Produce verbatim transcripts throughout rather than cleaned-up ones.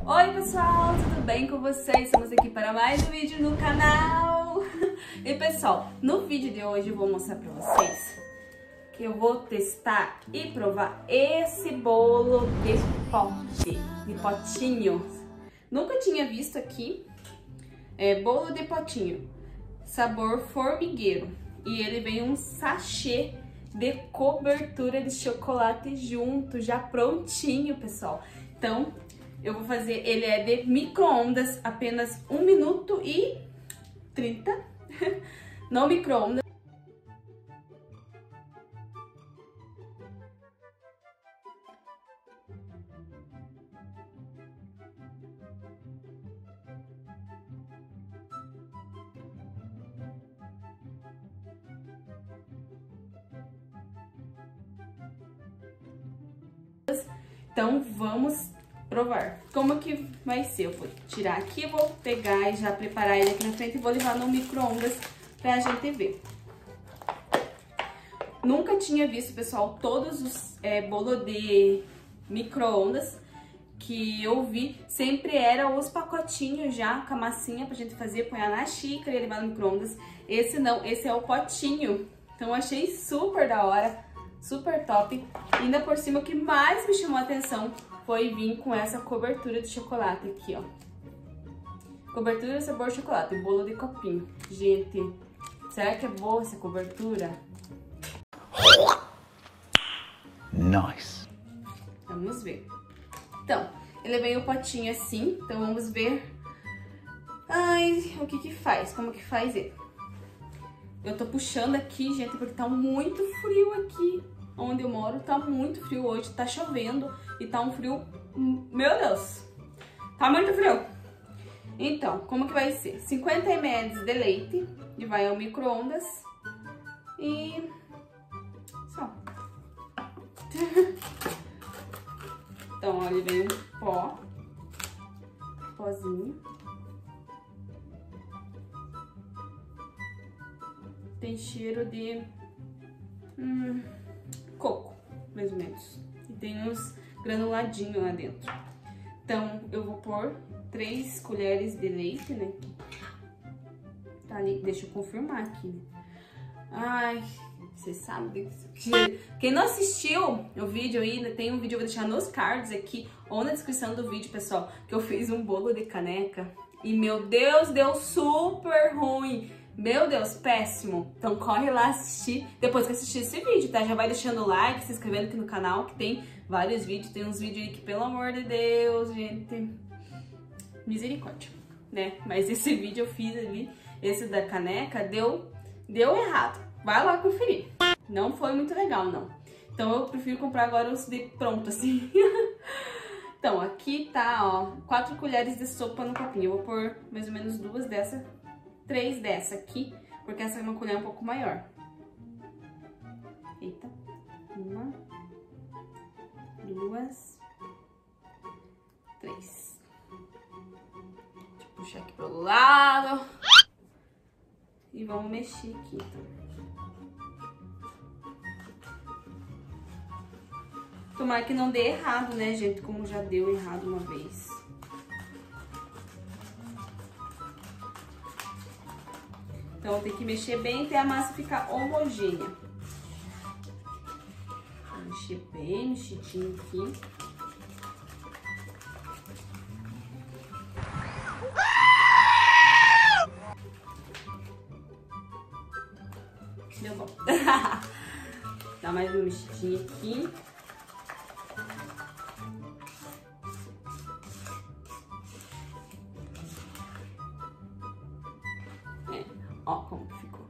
Oi pessoal, tudo bem com vocês? Estamos aqui para mais um vídeo no canal. E pessoal, no vídeo de hoje eu vou mostrar para vocês que eu vou testar e provar esse bolo de pote, de potinho. Nunca tinha visto aqui, é bolo de potinho, sabor formigueiro. E ele vem um sachê de cobertura de chocolate junto, já prontinho, pessoal. Então, eu vou fazer, ele é de micro-ondas, apenas um minuto e trinta no micro-ondas. Então, vamos provar. Como que vai ser? Eu vou tirar aqui, vou pegar e já preparar ele aqui na frente e vou levar no micro-ondas pra gente ver. Nunca tinha visto, pessoal, todos os é, bolos de micro-ondas que eu vi. Sempre eram os pacotinhos já, com a massinha pra gente fazer, pôr na xícara e levar no micro-ondas. Esse não, esse é o potinho. Então, eu achei super da hora, super top. E ainda por cima, o que mais me chamou a atenção foi vir com essa cobertura de chocolate aqui, ó. Cobertura sabor chocolate, bolo de copinho. Gente, será que é boa essa cobertura? Nice. Vamos ver. Então, ele veio o potinho assim, então vamos ver. Ai, o que que faz? Como que faz ele? Eu tô puxando aqui, gente, porque tá muito frio aqui. Onde eu moro tá muito frio hoje, tá chovendo e tá um frio, meu Deus, tá muito frio. Então, como que vai ser? cinquenta mililitros de leite e vai ao micro-ondas e só. Então, olha, ele veio um pó, pozinho. Tem cheiro de hum, coco, mais ou menos. E tem uns granuladinhos lá dentro. Então, eu vou pôr três colheres de leite, né? Tá ali, deixa eu confirmar aqui, né? Ai, você sabe que... Quem não assistiu o vídeo ainda, tem um vídeo, eu vou deixar nos cards aqui, ou na descrição do vídeo, pessoal, que eu fiz um bolo de caneca. E, meu Deus, deu super ruim. Meu Deus, péssimo. Então corre lá assistir depois que assistir esse vídeo, tá? Já vai deixando o like, se inscrevendo aqui no canal, que tem vários vídeos. Tem uns vídeos aí que, pelo amor de Deus, gente, misericórdia, né? Mas esse vídeo eu fiz ali, esse da caneca, deu, deu errado. Vai lá conferir. Não foi muito legal, não. Então eu prefiro comprar agora os de pronto, assim. Então, aqui tá, ó, quatro colheres de sopa no copinho. Eu vou pôr mais ou menos duas dessa, três dessa aqui, porque essa é uma colher um pouco maior. Eita. Uma, duas, três. Deixa eu puxar aqui pro lado. E vamos mexer aqui, então. Tomara que não dê errado, né, gente? Como já deu errado uma vez. Então, tem que mexer bem até a massa ficar homogênea. Vou mexer bem mexidinho aqui. Deu bom. Dá mais uma mexidinha aqui. Ó, como que ficou.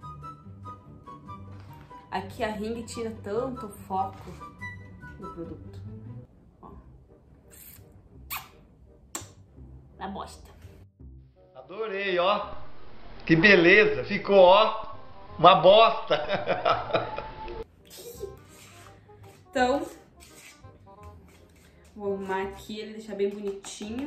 Aqui a ring tira tanto foco do produto. Ó. Da bosta. Adorei, ó. Que beleza. Ficou, ó, uma bosta. Então, vou arrumar aqui ele, deixar bem bonitinho.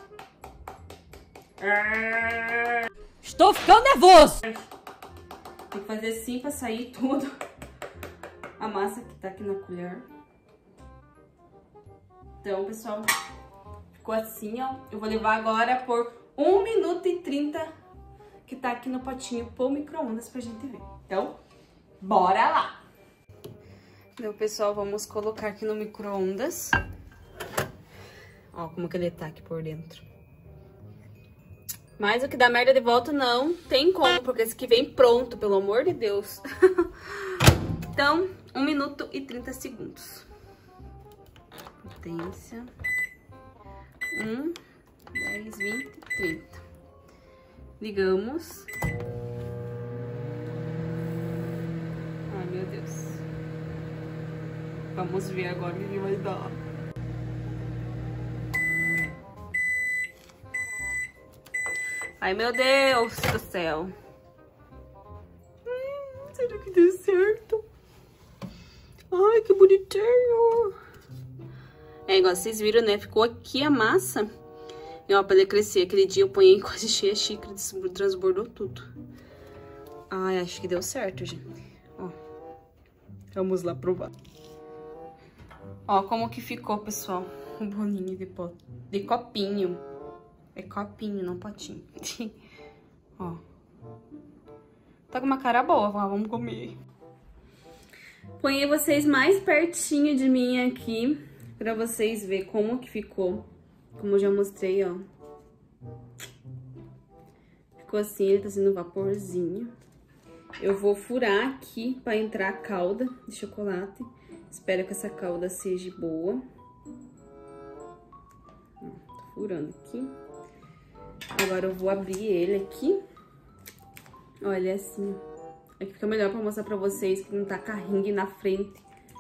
Estou ficando nervoso! Tem que fazer assim pra sair tudo. A massa que tá aqui na colher. Então, pessoal, Ficou assim, ó. Eu vou levar agora por um minuto e trinta, que tá aqui no potinho pro micro-ondas pra gente ver. Então, bora lá! Então, pessoal, vamos colocar aqui no micro-ondas. Ó, como que ele tá aqui por dentro. Mas o que dá merda de volta não tem como, porque esse aqui vem pronto, pelo amor de Deus. Então, um minuto e trinta segundos. Potência. um, dez, vinte, trinta. Ligamos. Ai, meu Deus. Vamos ver agora o que vai dar. Ai, meu Deus do céu. Hum, será que deu certo? Ai, que bonitinho. É, igual vocês viram, né? Ficou aqui a massa. E, ó, pra ele crescer. Aquele dia eu ponhei quase cheia a xícara, transbordou tudo. Ai, acho que deu certo, gente. Ó. Vamos lá provar. Ó, como que ficou, pessoal. Um bolinho de, pot... de copinho. É copinho, não potinho. Ó. Tá com uma cara boa, vamos comer. Ponhei vocês mais pertinho de mim aqui, pra vocês verem como que ficou. Como eu já mostrei, ó. Ficou assim, ele tá sendo vaporzinho. Eu vou furar aqui pra entrar a calda de chocolate. Espero que essa calda seja boa. Ó, tô furando aqui. Agora eu vou abrir ele aqui. Olha assim. Aqui fica melhor pra mostrar pra vocês que não tá carringue na frente.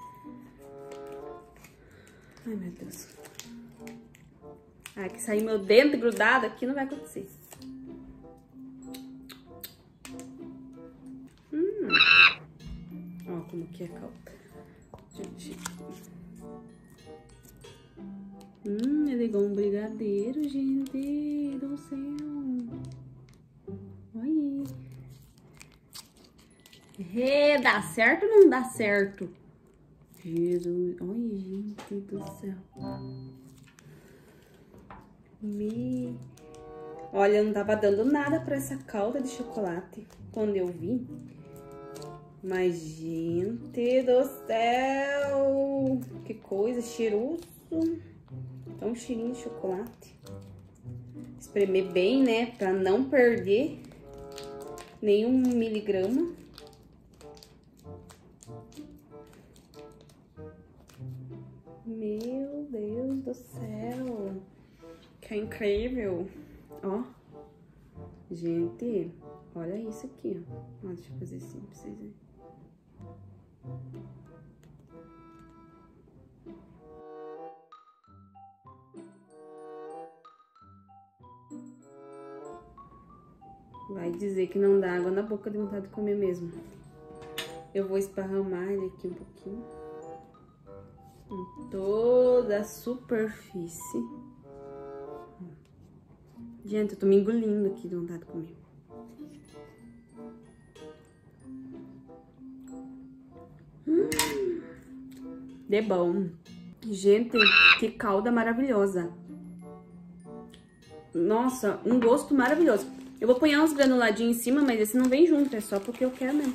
Ai, meu Deus. Ah, que sair meu dente grudado aqui não vai acontecer. Hum. Ó, como que é a calda. Gente. Hum, ele é igual um brigadeiro, gente do céu. Olha. É, dá certo ou não dá certo? Jesus, olha, gente do céu. Me... Olha, eu não tava dando nada pra essa calda de chocolate quando eu vi. Mas, gente do céu, que coisa, cheiroso. Então, um cheirinho de chocolate. Espremer bem, né? Pra não perder nenhum miligrama. Meu Deus do céu. Que incrível. Ó. Gente, olha isso aqui, ó. Ó, deixa eu fazer assim pra vocês verem. Vai dizer que não dá água na boca de vontade de comer mesmo. Eu vou esparramar ele aqui um pouquinho. Em toda a superfície. Gente, eu tô me engolindo aqui de vontade de comer. Hum, de bom. Gente, que calda maravilhosa. Nossa, um gosto maravilhoso. Eu vou pôr uns granuladinhos em cima, mas esse não vem junto, é só porque eu quero mesmo.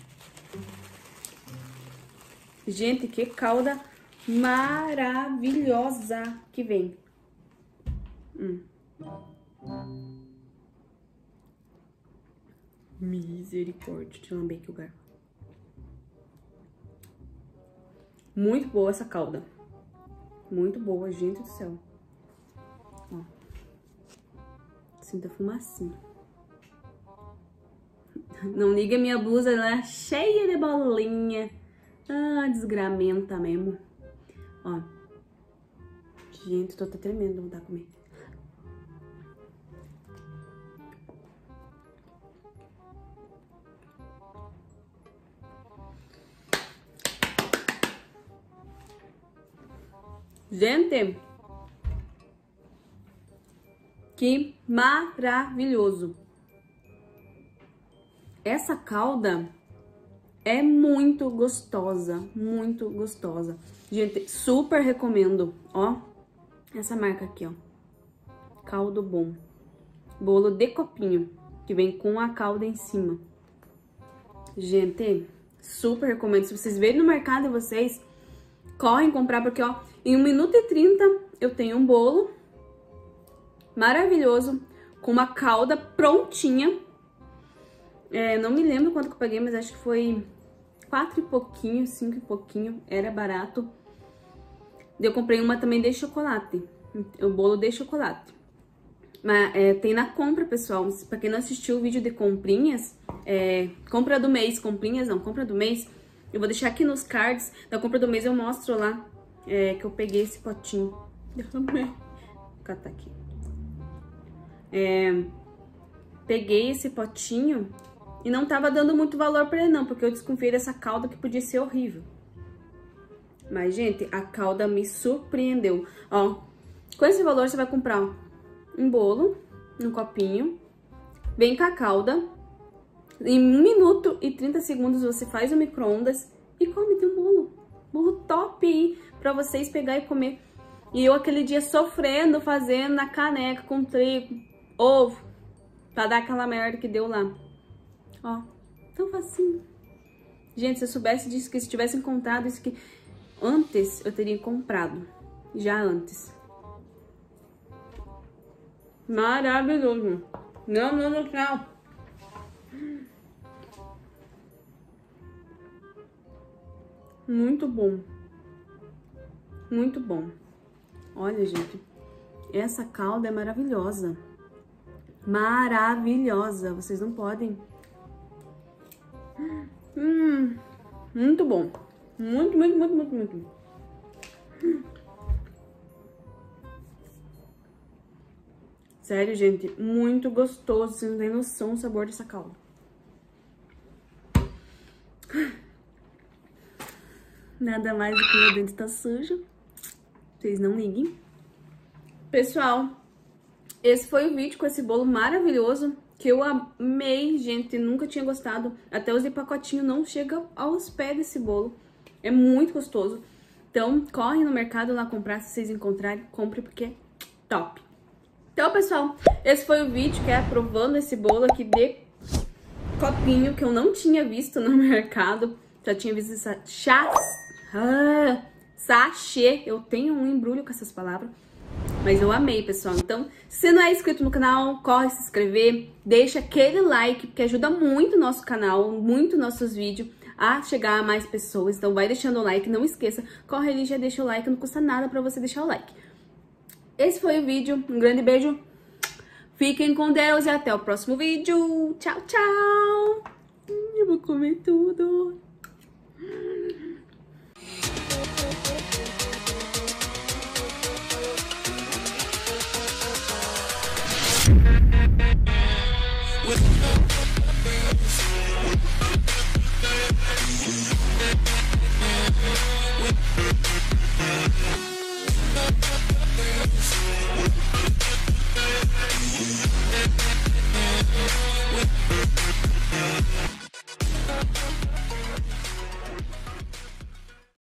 Gente, que calda maravilhosa que vem. Hum. Misericórdia, deixa eu lamber aqui o garfo. Muito boa essa calda. Muito boa, gente do céu. Ó. Sinta fumacinha. Não liga minha blusa, ela é cheia de bolinha. Ah, desgramenta mesmo. Ó. Gente, tô até tremendo, não dá pra comer. Gente, que maravilhoso. Essa calda é muito gostosa, muito gostosa. Gente, super recomendo, ó, essa marca aqui, ó. caldo bom. Bolo de copinho, que vem com a calda em cima. Gente, super recomendo. Se vocês verem no mercado de vocês, correm comprar, porque ó, em um minuto e trinta eu tenho um bolo maravilhoso, com uma calda prontinha. É, não me lembro quanto que eu paguei, mas acho que foi quatro e pouquinho, cinco e pouquinho, era barato. Eu comprei uma também de chocolate, o bolo de chocolate. Mas é, tem na compra, pessoal. Pra quem não assistiu o vídeo de comprinhas, é, compra do mês, comprinhas não, compra do mês, eu vou deixar aqui nos cards da compra do mês, eu mostro lá é, que eu peguei esse potinho. Derramei. Vou catar aqui. É, peguei esse potinho e não tava dando muito valor pra ele não, porque eu desconfiei dessa calda que podia ser horrível. Mas, gente, a calda me surpreendeu. Ó, com esse valor você vai comprar ó, um bolo, um copinho, vem com a calda. Em um minuto e trinta segundos você faz o micro-ondas e come, tem um bolo. Bolo top aí pra vocês pegar e comer. E eu aquele dia sofrendo, fazendo na caneca com trigo, ovo, pra dar aquela merda que deu lá. Ó, tão facinho. Gente, se eu soubesse disso, que se tivesse encontrado isso aqui antes, eu teria comprado. Já antes. Maravilhoso. Não, não, não, não. Muito bom. Muito bom. Olha, gente. Essa calda é maravilhosa. Maravilhosa. Vocês não podem. Hum, muito bom. Muito, muito, muito, muito, muito. Sério, gente, muito gostoso. Vocês não têm noção do sabor dessa calda. Nada mais do que meu dente tá sujo. Vocês não liguem. Pessoal, esse foi o vídeo com esse bolo maravilhoso, que eu amei, gente. Nunca tinha gostado. Até os de pacotinho não chegam aos pés desse bolo. É muito gostoso. Então, corre no mercado lá comprar, se vocês encontrarem, compre porque é top. Então, pessoal, esse foi o vídeo que é provando esse bolo aqui de copinho, que eu não tinha visto no mercado. Já tinha visto essa chá... ah, sachê. Eu tenho um embrulho com essas palavras. Mas eu amei, pessoal. Então, se não é inscrito no canal, corre se inscrever. Deixa aquele like, porque ajuda muito o nosso canal, muito nossos vídeos a chegar a mais pessoas. Então, vai deixando o like. Não esqueça, corre ali e já deixa o like. Não custa nada pra você deixar o like. Esse foi o vídeo. Um grande beijo. Fiquem com Deus e até o próximo vídeo. Tchau, tchau. Eu vou comer tudo.